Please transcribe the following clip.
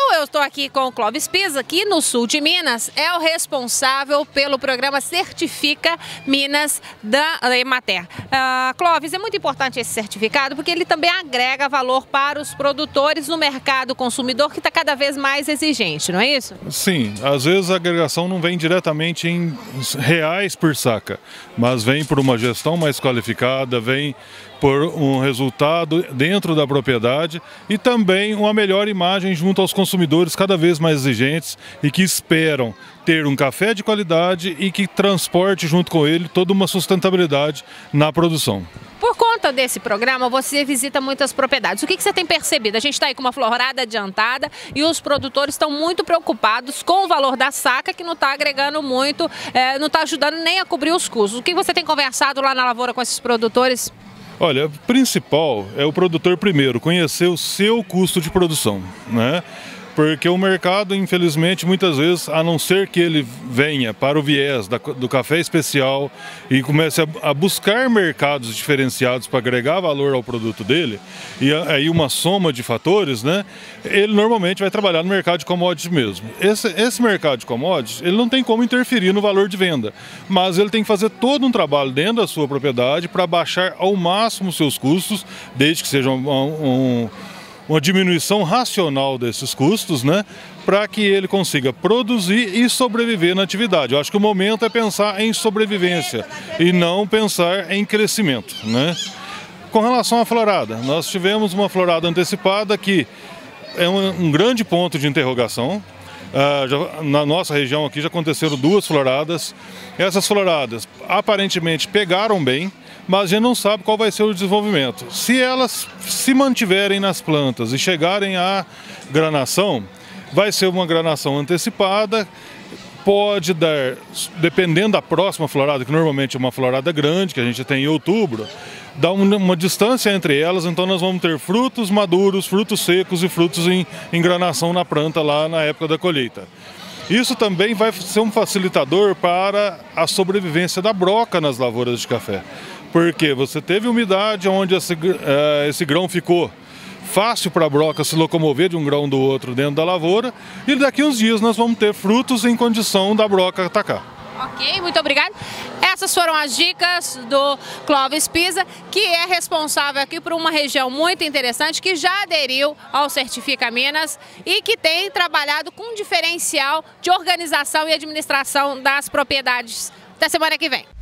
eu estou aqui com o Clóvis Pisa, que no sul de Minas é o responsável pelo programa Certifica Minas da Emater. Clóvis, é muito importante esse certificado porque ele também agrega valor para os produtores no mercado consumidor que está cada vez mais exigente, não é isso? Sim, às vezes a agregação não vem diretamente em reais por saca, mas vem por uma gestão mais qualificada, vem por um resultado dentro da propriedade e também uma melhor imagem junto aos consumidores cada vez mais exigentes e que esperam ter um café de qualidade e que transporte junto com ele toda uma sustentabilidade na produção. Por conta desse programa, você visita muitas propriedades. O que você tem percebido? A gente está aí com uma florada adiantada e os produtores estão muito preocupados com o valor da saca, que não está agregando muito, não está ajudando nem a cobrir os custos. O que você tem conversado lá na lavoura com esses produtores? Olha, o principal é o produtor primeiro conhecer o seu custo de produção, né? Porque o mercado, infelizmente, muitas vezes, a não ser que ele venha para o viés do café especial e comece a buscar mercados diferenciados para agregar valor ao produto dele, e aí uma soma de fatores, né? Ele normalmente vai trabalhar no mercado de commodities mesmo. Esse mercado de commodities, ele não tem como interferir no valor de venda, mas ele tem que fazer todo um trabalho dentro da sua propriedade para baixar ao máximo os seus custos, desde que seja uma diminuição racional desses custos, né, para que ele consiga produzir e sobreviver na atividade. Eu acho que o momento é pensar em sobrevivência e não pensar em crescimento, né? Com relação à florada, nós tivemos uma florada antecipada que é um grande ponto de interrogação. Na nossa região aqui já aconteceram 2 floradas. Essas floradas aparentemente pegaram bem, mas a gente não sabe qual vai ser o desenvolvimento. Se elas se mantiverem nas plantas e chegarem à granação, vai ser uma granação antecipada, pode dar, dependendo da próxima florada, que normalmente é uma florada grande, que a gente tem em outubro, dá uma distância entre elas, então nós vamos ter frutos maduros, frutos secos e frutos em granação na planta lá na época da colheita. Isso também vai ser um facilitador para a sobrevivência da broca nas lavouras de café. Porque você teve umidade onde esse grão ficou fácil para a broca se locomover de um grão do outro dentro da lavoura, e daqui uns dias nós vamos ter frutos em condição da broca atacar. Ok, muito obrigado. Essas foram as dicas do Clóvis Pisa, que é responsável aqui por uma região muito interessante, que já aderiu ao Certifica Minas e que tem trabalhado com um diferencial de organização e administração das propriedades. Até semana que vem.